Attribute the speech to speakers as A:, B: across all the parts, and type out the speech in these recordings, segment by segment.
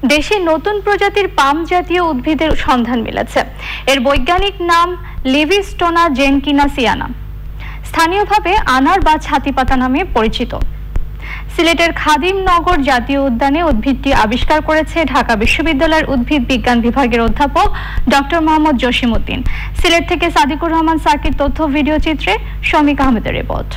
A: দেশে নতুন প্রজাতির পাম জাতীয় উদ্ভিদের সন্ধান মিলেছে। এর বৈজ্ঞানিক নাম লিভিস্টোনা জেনকিনাসিয়ানা, স্থানীয়ভাবে আনার বা ছাতিপাতা নামে পরিচিত। সিলেটের খাদিমনগর জাতীয় উদ্যানে উদ্ভিদটি আবিষ্কার করেছে ঢাকা বিশ্ববিদ্যালয়ের উদ্ভিদ বিজ্ঞান বিভাগের অধ্যাপক ডক্টর মোহাম্মদ জসিমউদ্দিন। সিলেট থেকে সাদিকুর রহমান সাকির তথ্য ভিডিও চিত্রে শমিক আহমেদের রিপোর্ট।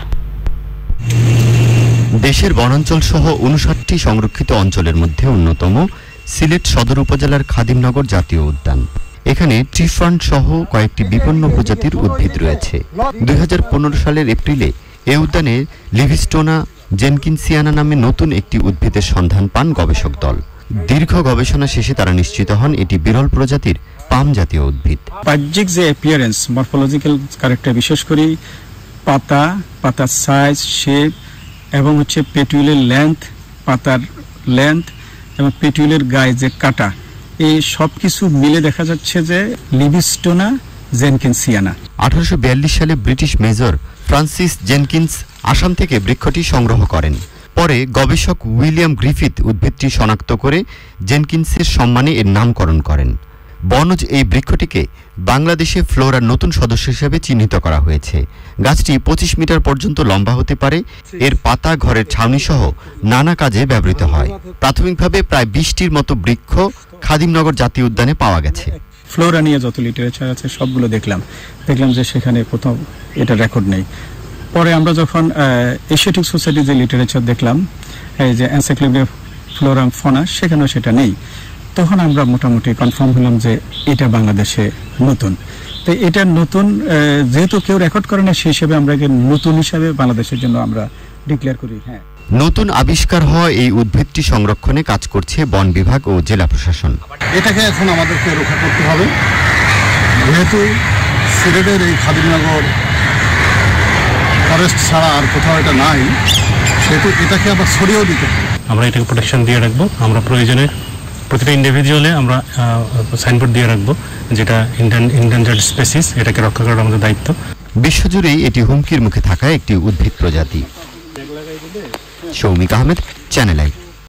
B: দেশের বনাঞ্চল সহ ৫৯টি সংরক্ষিত অঞ্চলের মধ্যে অন্যতম সিলেট সদর উপজেলার খাদিমনগর জাতীয় উদ্যান। এখানে ট্রিফার্ন সহ কয়েকটি বিপন্ন প্রজাতির উদ্ভিদ রয়েছে। ২০১৫ সালের এপ্রিলে এ উদ্যানে লিভিস্টোনা জেনকিনসিয়ানা নামে নতুন একটি উদ্ভিদের সন্ধান পান গবেষক দল। দীর্ঘ গবেষণা শেষে তারা নিশ্চিত হন এটি বিরল প্রজাতির পাম জাতীয় উদ্ভিদ।
C: বাহ্যিক যে অ্যাপিয়ারেন্স, মরফোলজিক্যাল ক্যারেক্টার, বিশেষ করে পাতার সাইজ, শেপ এবং পেটুইলের লেন্থ, পাতার লেন্থ এবং পেটুইলের গায়ে যে কাটা, এই সব কিছু মিলে দেখা যাচ্ছে যে লিভিস্টোনা জেনকিনসিয়ানা।
B: ১৮৪২ সালে British major Francis Jenkins Assam থেকে বৃক্ষটি সংগ্রহ করেন। পরে গবেষক উইলিয়াম গ্রিফিথ উদ্ভিদটি শনাক্ত করে জেনকিন্সের সম্মানে এর নামকরণ করেন। বনজ এই বৃক্ষটিকে বাংলাদেশে ফ্লোরার নতুন সদস্য হিসেবে চিহ্নিত করা হয়েছে। গাছটি ২৫ মিটার পর্যন্ত লম্বা হতে পারে। এর পাতা ঘরের ছাউনি সহ নানা কাজে ব্যবহৃত হয়। প্রাথমিকভাবে প্রায় ২০টির মতো বৃক্ষ খাদিমনগর জাতীয় উদ্যানে পাওয়া গেছে।
C: ফ্লোরা নিয়ে যত লিটারেচার আছে সবগুলো দেখলাম যে সেখানে কোথাও এটা রেকর্ড নেই। পরে আমরা যখন এশিয়াটিক সোসাইটি যে লিটারেচার দেখলাম, এই যে এনসাইক্লোপিডিয়া ফ্লোরা ফনা, সেখানেও সেটা নেই। তখন আমরা মোটামুটি কনফার্ম হলাম যে এটা বাংলাদেশে নতুন। তো এটা নতুন যেহেতু কেউ রেকর্ড করে না, সেই হিসেবে আমরা নতুন হিসাবে বাংলাদেশের জন্য আমরা ডিক্লেয়ার করি। হ্যাঁ,
B: নতুন আবিষ্কার হওয়া এই উদ্ভিদটি সংরক্ষণে কাজ করছে বন বিভাগ ও জেলা প্রশাসন।
D: এটাকে এখন আমাদেরকে রক্ষা করতে হবে, যেহেতু সিলেটের এই খাদিমনগর ফরেস্ট ছাড়া আর কোথাও এটা নাই, সেহেতু এটাকে আবার ছড়িয়েও দিতে হবে।
E: আমরা এটাকে প্রোটেকশন দিয়ে রাখবো। আমরা প্রয়োজনে প্রতিটা ইন্ডিভিজুয়ালে আমরা সাইনবোর্ড দিয়ে রাখবো যেটা ইন্ডেঞ্জার্ড স্পেসিস, এটাকে রক্ষা করার আমাদের দায়িত্ব।
B: বিশ্বজুড়েই এটি হুমকির মুখে থাকা একটি উদ্ভিদ প্রজাতি। Shoumik Ahmed, Channel I.